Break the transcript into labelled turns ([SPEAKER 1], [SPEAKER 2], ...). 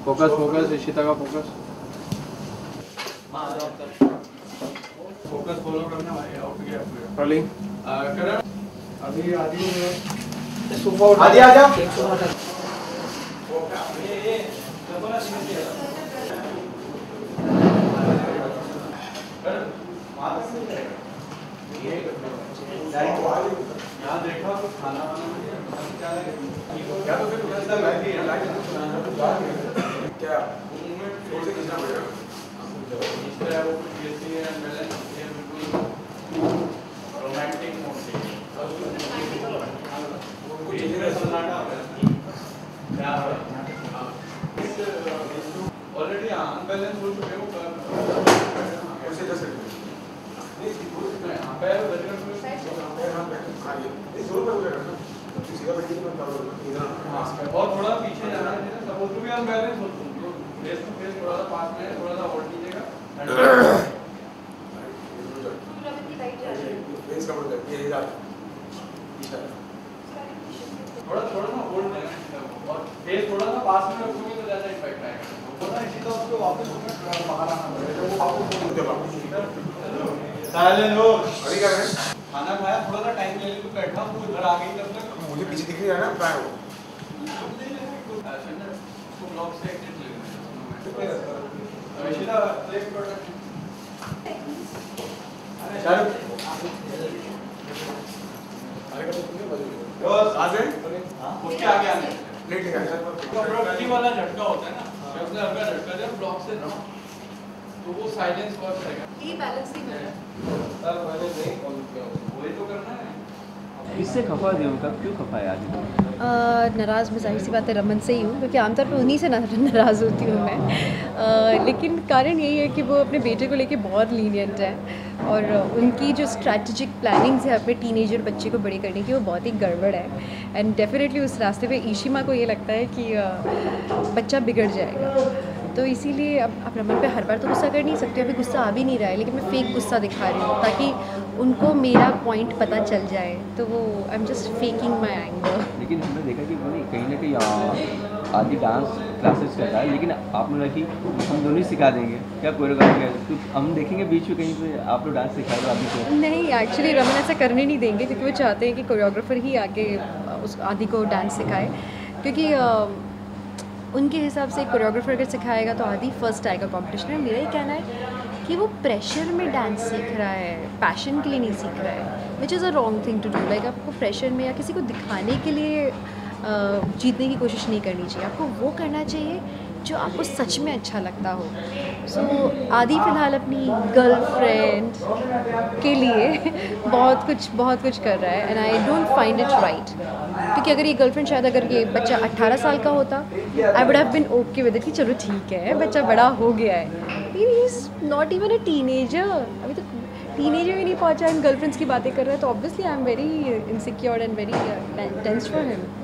[SPEAKER 1] Focus focus Ishita का focus focus follow करना भाई। आउट गया रोलिंग करण अभी आदि सोफा उठा आदि आ जा ये देखो ना करण मार से ये यहाँ देखा तो खाना वाना क्या लगे क्या तो फिर उसका लाइट ही क्या छोड़ से कितना पड़ेगा इस तरह वो जैसे बैलेंस है बिल्कुल रोमांटिक मोड से कुछ इधर सन्नाटा क्या ऑलरेडी अनबैलेंस हो चुके हो उससे जैसे नहीं पैर बजने में सीधा बैठ के और थोड़ा पीछे जाना है सपोज टू बी अनबैलेंस हो तुम फेस टू फेस थोड़ा सा पास में थोड़ा सा होल्ड कीजिएगा फेस कवर करके ये जा थोड़ा थोड़ा ना होल्ड देना और फेस थोड़ा सा पास में रखोगे तो ज्यादा इफेक्ट आएगा थोड़ा इसी तो उसको वापस बाहर आना पड़ेगा वो वापस साइलेंट हो अभी क्या करें खाना खाया थोड़ा सा टाइम ले लेके बैठा हूं इधर आ गई तब तक मुझे पीछे दिख रहा है ना प्राय वो तो ब्लॉक से एग्जिट ले लेना अविशिता प्लेस प्रोडक्ट शाहरुख बस आ गए उसके आगे आने प्लेट लेके आना प्रोडक्ट वाला झटका होता है ना जब से हल्का झटका जब ब्लॉक से ना तो वो साइलेंस वर्क करेगा ये बैलेंस नहीं है सर मैंने नहीं कॉल किया वही तो करना है
[SPEAKER 2] इससे खफा नहीं होगा क्यों खफा है आज
[SPEAKER 3] नाराज़ मैं जाहिर सी बात है रमन से ही हूँ क्योंकि आमतौर पर उन्हीं से नाराज़ होती हूँ मैं लेकिन कारण यही है कि वो अपने बेटे को लेके बहुत लीनियंट है और उनकी जो स्ट्रैटेजिक प्लानिंग्स है अपने टीनेजर बच्चे को बड़े करने की वो बहुत ही गड़बड़ है एंड डेफिनेटली उस रास्ते पे ईशिमा को ये लगता है कि बच्चा बिगड़ जाएगा तो इसीलिए अब रमन पे हर बार तो गुस्सा कर नहीं सकते अभी गुस्सा आ भी नहीं रहा है लेकिन मैं फेक गुस्सा दिखा रही हूँ ताकि उनको मेरा पॉइंट पता चल जाए तो वो I am just faking my anger.
[SPEAKER 2] लेकिन हमने देखा कि वो कहीं ना कहीं आदि डांस क्लासेस करता है लेकिन आपने रखी हम दोनों ही सिखा देंगे क्या कोरियोग्राफी है तो हम देखेंगे बीच में कहीं पे आप लोग डांस सिखा दो आदि को
[SPEAKER 3] नहीं एक्चुअली रमन ऐसा करने नहीं देंगे क्योंकि वो चाहते हैं कि कोरियोग्राफर ही आके उस आदि को डांस सिखाए क्योंकि उनके हिसाब से कोरियोग्राफर अगर सिखाएगा तो आदि फर्स्ट आएगा कॉम्पिटिशन में। मेरा ही कहना है कि वो प्रेशर में डांस सीख रहा है पैशन के लिए नहीं सीख रहा है which is a wrong thing to do like आपको प्रेशर में या किसी को दिखाने के लिए जीतने की कोशिश नहीं करनी चाहिए आपको वो करना चाहिए जो आपको सच में अच्छा लगता हो। सो आदि फ़िलहाल अपनी गर्लफ्रेंड के लिए बहुत कुछ कर रहा है and I don't find it right क्योंकि अगर ये गर्लफ्रेंड शायद अगर ये बच्चा 18 साल का होता I would have been okay with it कि चलो ठीक है बच्चा बड़ा हो गया है he is not even a teenager अभी तो टीनेजर भी नहीं पहुंचा इन गर्लफ्रेंड्स की बातें कर रहा है तो obviously I am very insecure and very tensed for him.